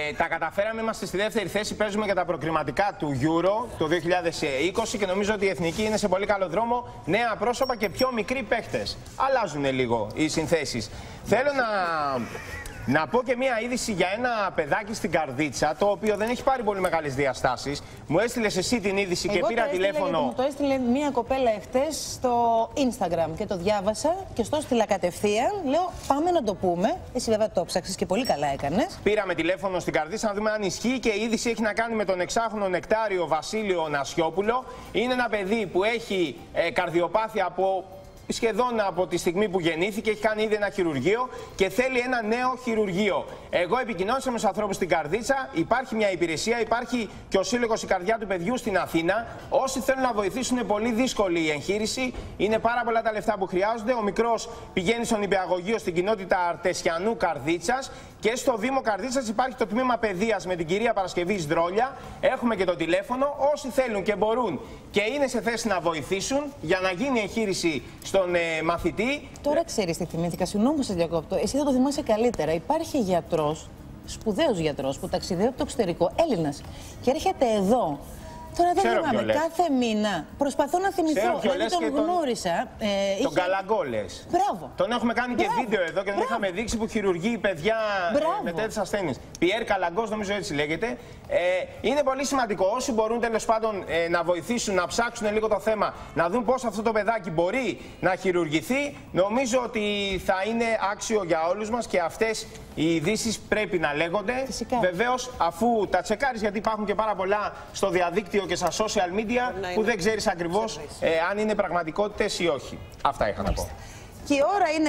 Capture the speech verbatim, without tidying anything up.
Ε, τα καταφέραμε, είμαστε στη δεύτερη θέση. Παίζουμε για τα προκριματικά του Euro το δύο χιλιάδες είκοσι και νομίζω ότι η Εθνική είναι σε πολύ καλό δρόμο. Νέα πρόσωπα και πιο μικροί παίχτες. Αλλάζουν λίγο οι συνθέσεις. Θέλω να. Να πω και μία είδηση για ένα παιδάκι στην Καρδίτσα, το οποίο δεν έχει πάρει πολύ μεγάλες διαστάσεις. Μου έστειλες εσύ την είδηση. Εγώ και πήρα τηλέφωνο. Μου το έστειλε μία κοπέλα εχθές στο Instagram και το διάβασα και στο έστειλα κατευθείαν. Λέω πάμε να το πούμε. Εσύ βέβαια το ψάξες και πολύ καλά έκανες. Πήραμε τηλέφωνο στην Καρδίτσα να δούμε αν ισχύει και η είδηση έχει να κάνει με τον εξάχρονο νεκτάριο Βασίλειο Νασιόπουλο. Είναι ένα παιδί που έχει ε, καρδιοπάθεια από. Σχεδόν από τη στιγμή που γεννήθηκε, έχει κάνει ήδη ένα χειρουργείο και θέλει ένα νέο χειρουργείο. Εγώ επικοινώνησα με τους ανθρώπους στην Καρδίτσα, υπάρχει μια υπηρεσία, υπάρχει και ο Σύλλογος Η Καρδιά του Παιδιού στην Αθήνα. Όσοι θέλουν να βοηθήσουν, είναι πολύ δύσκολη η εγχείρηση, είναι πάρα πολλά τα λεφτά που χρειάζονται. Ο μικρός πηγαίνει στον νηπιαγωγείο στην κοινότητα Αρτεσιανού Καρδίτσας και στο Δήμο Καρδίτσας υπάρχει το τμήμα παιδείας με την κυρία Παρασκευή Σδρόλια. Έχουμε και το τηλέφωνο. Όσοι θέλουν και μπορούν και είναι σε θέση να βοηθήσουν για να γίνει εγχείρηση στον ε, μαθητή. Τώρα ξέρεις τι θυμήθηκα, συγγνώμη που σε διακόπτω. Εσύ θα το θυμάσαι καλύτερα. Υπάρχει γιατρός, σπουδαίος γιατρός, που ταξιδεύει από το εξωτερικό, Έλληνας, και έρχεται εδώ. Τώρα δεν θυμάμαι, κάθε μήνα προσπαθώ να θυμηθώ. Δηλαδή τον, τον γνώρισα. Ε, τον είχε... Καλαγκό λες. Μπράβο. Τον έχουμε κάνει Μπράβο. και βίντεο εδώ και τον είχαμε δείξει που χειρουργεί παιδιά ε, με τέτοιες ασθένειες. Πιέρ Καλαγκός, νομίζω έτσι λέγεται. Ε, είναι πολύ σημαντικό όσοι μπορούν τέλος πάντων ε, να βοηθήσουν, να ψάξουν λίγο το θέμα, να δουν πώς αυτό το παιδάκι μπορεί να χειρουργηθεί. Νομίζω ότι θα είναι άξιο για όλους μας και αυτές οι ειδήσεις πρέπει να λέγονται. Βεβαίως, αφού τα τσεκάρεις, γιατί υπάρχουν και πάρα πολλά στο διαδίκτυο και στα social media που δεν ξέρεις ακριβώς ε, αν είναι πραγματικότητες ή όχι. Αυτά είχα να πω. Και η ώρα είναι